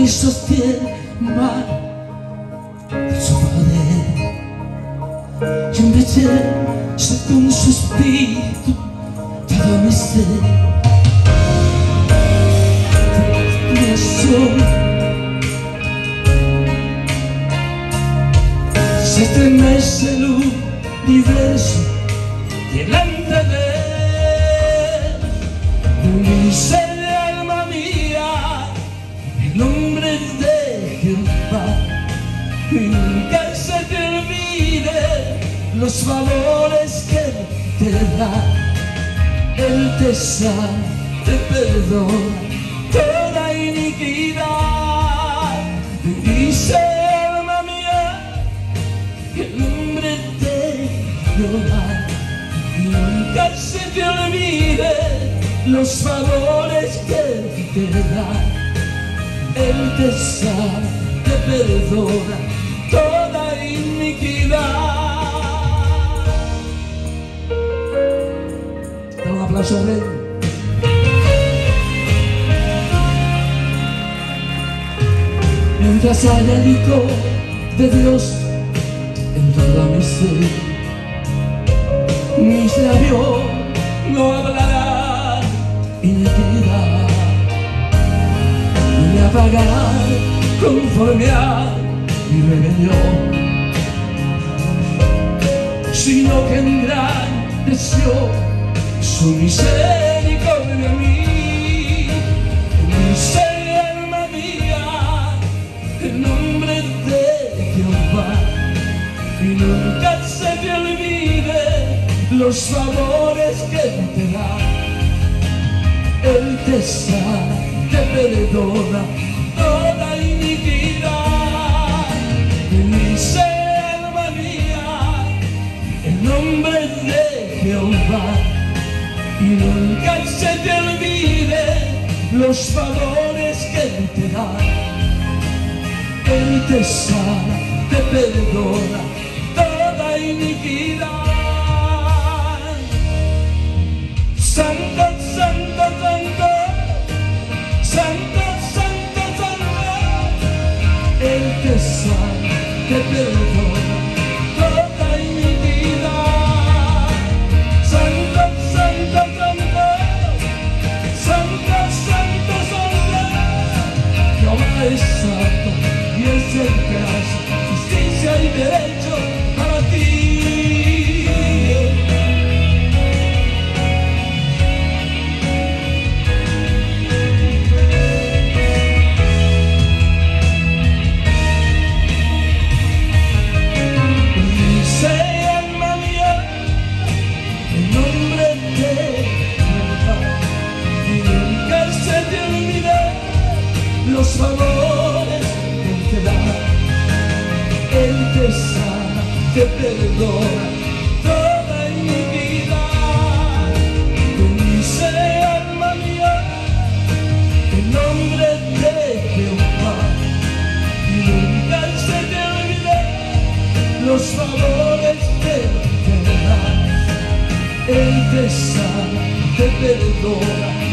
y sostiene mal del suo potere. Io invece sotto un suo spirito todo mi ser mi soy. Se estremece l'universo delante de él. Dice alma mía el nombre de Jehová, y nunca se te olvide los favores que te da. Él te sana, te perdona toda iniquidad. Dice alma mía el nombre de Jehová, y nunca se te olvide los favores que te da. Él te sana, te perdona toda iniquidad. Da un aplauso a Rey. Mientras haya el licor de Dios en toda mi ser, mis labios no hablarán iniquidad, ni apagarán conforme a mi rebelión, sino que engrandeció su misericordia a mí. Dice alma mía el nombre de Jehová, y nunca se te olvide los favores que te da. Él te sana, te perdona toda iniquidad. Bendice alma mía el nombre de Jehová, y nunca se te olvide los favores que te da. Él te sana, te perdona toda iniquidad. Santo, santo, santo, santo, santo, santo. Él te sana, te perdona toda iniquidad. Santo, santo, santo, santo, santo, santo. Jehová es santo y es el que hace justicia y derecho para ti. Los favores que te da. Él te sana, te perdona toda iniquidad. Bendice alma mía el nombre de Jehová, y nunca se te olvide los favores que te da. Él te sana, te perdona